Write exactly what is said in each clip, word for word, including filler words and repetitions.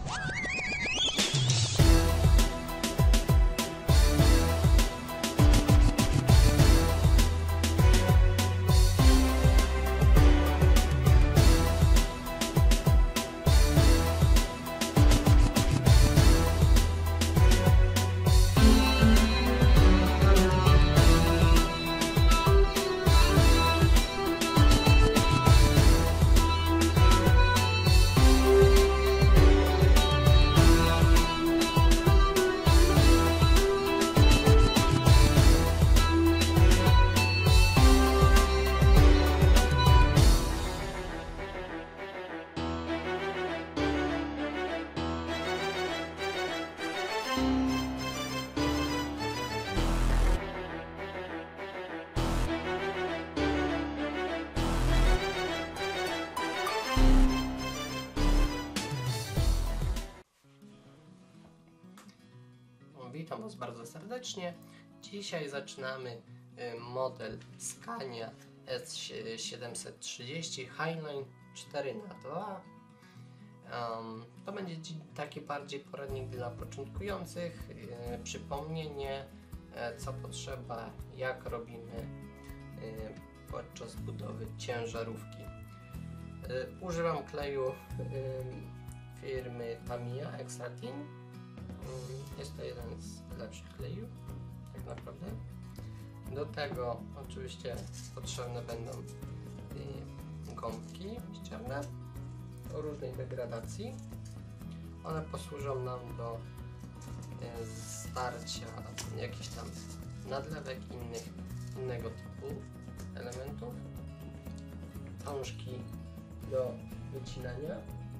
Witam Was bardzo serdecznie. Dzisiaj zaczynamy model Scania S siedemset trzydzieści Highline cztery na dwa. Um, to będzie taki bardziej poradnik dla początkujących, yy, przypomnienie, yy, co potrzeba, jak robimy yy, podczas budowy ciężarówki. Yy, używam kleju yy, firmy Tamiya Extratin. Jest to jeden z lepszych klejów, tak naprawdę. Do tego oczywiście potrzebne będą y, gąbki ścierne o różnej degradacji. One posłużą nam do y, starcia jakichś tam nadlewek innych, innego typu elementów. Krążki do wycinania.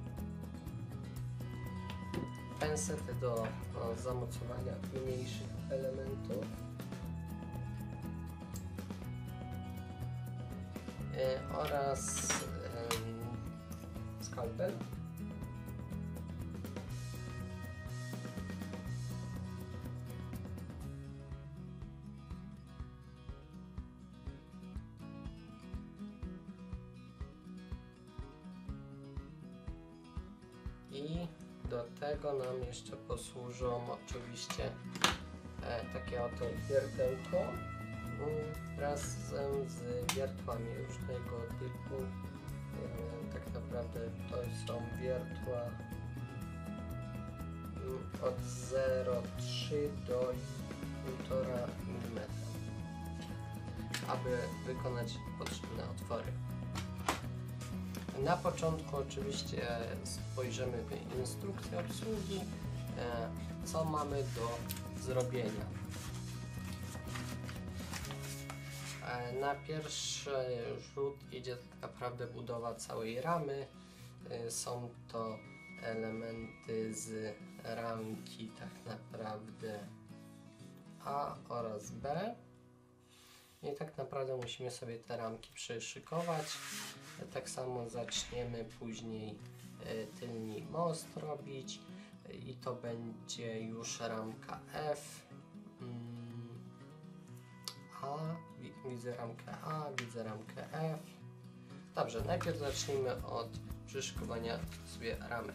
Pensety do no, zamocowania mniejszych elementów yy, oraz yy, skalpel. I do tego nam jeszcze posłużą oczywiście e, takie oto wiertełko e, razem z wiertłami różnego typu. E, tak naprawdę to są wiertła e, od zero przecinek trzy do półtora milimetra, aby wykonać potrzebne otwory. Na początku oczywiście spojrzymy w instrukcję obsługi, co mamy do zrobienia. Na pierwszy rzut idzie tak naprawdę budowa całej ramy. Są to elementy z ramki tak naprawdę A oraz B. I tak naprawdę musimy sobie te ramki przyszykować. Tak samo zaczniemy później tylny most robić i to będzie już ramka F. A, widzę ramkę A, widzę ramkę F. Dobrze, najpierw zacznijmy od przyszykowania sobie ramek.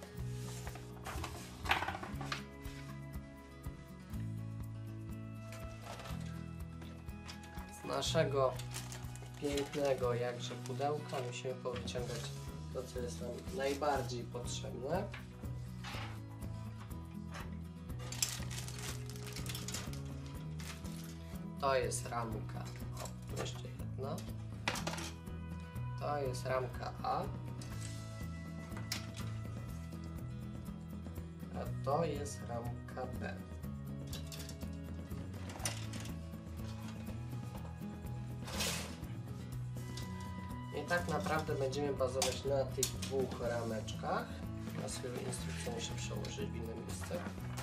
Z naszego pięknego jakże pudełka musimy powyciągać to, co jest nam najbardziej potrzebne. To jest ramka, o, jeszcze jedna. To jest ramka A. A to jest ramka B. I tak naprawdę będziemy bazować na tych dwóch rameczkach. Na swoją instrukcję muszę przełożyć w inne miejsce.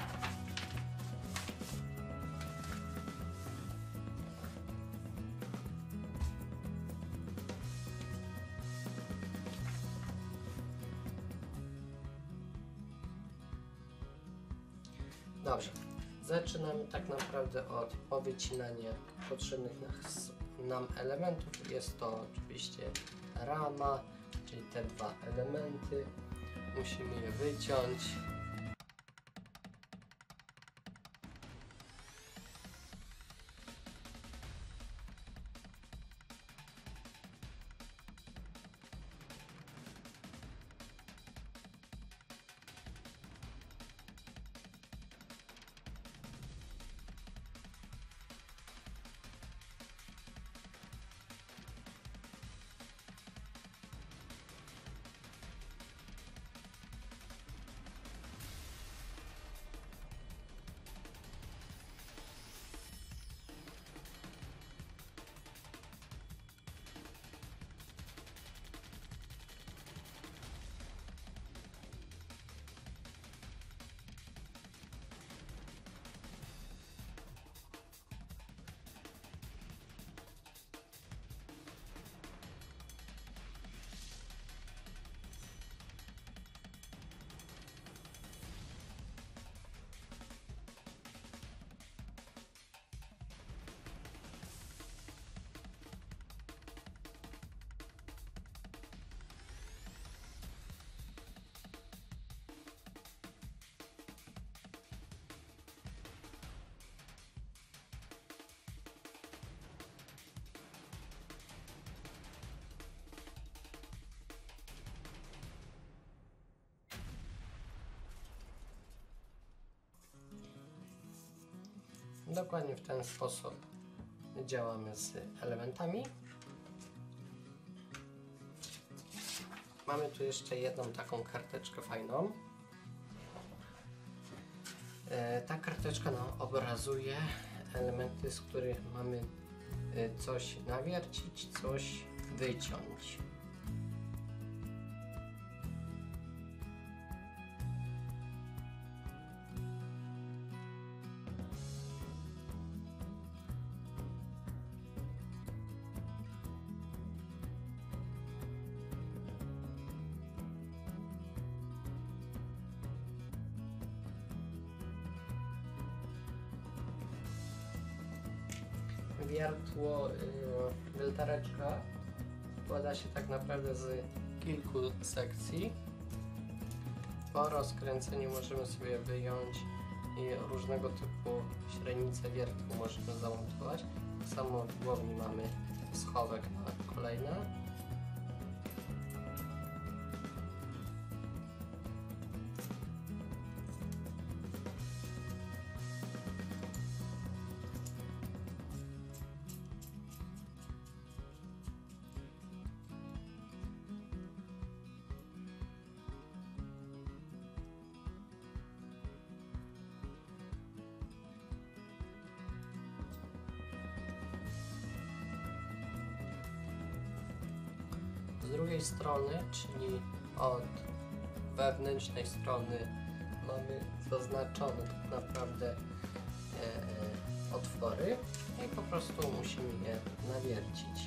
Dobrze, zaczynamy tak naprawdę od powycinania potrzebnych nam elementów. Jest to oczywiście rama, czyli te dwa elementy musimy je wyciąć. Dokładnie w ten sposób działamy z elementami. Mamy tu jeszcze jedną taką karteczkę fajną. E, ta karteczka no, obrazuje elementy, z których mamy e, coś nawiercić, coś wyciąć. Wiertło, yy, wiertareczka składa się tak naprawdę z kilku sekcji. Po rozkręceniu możemy sobie wyjąć i różnego typu średnice wiertła możemy zamontować. Tak samo w głowni mamy schowek na kolejne. Z drugiej strony, czyli od wewnętrznej strony, mamy zaznaczone tak naprawdę e, otwory i po prostu musimy je nawiercić.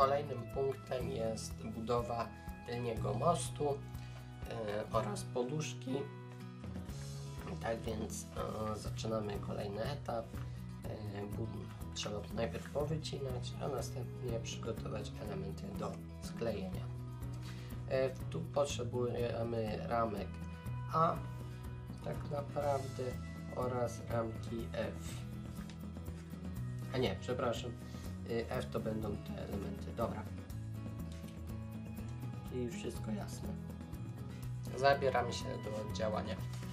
Kolejnym punktem jest budowa tylniego mostu e, oraz poduszki. Tak więc e, zaczynamy kolejny etap. E, bud- trzeba to najpierw powycinać, a następnie przygotować elementy do sklejenia. E, tu potrzebujemy ramek A tak naprawdę oraz ramki F. A nie, przepraszam. F to będą te elementy. Dobra. Czyli już wszystko jasne. Zabieramy się do działania.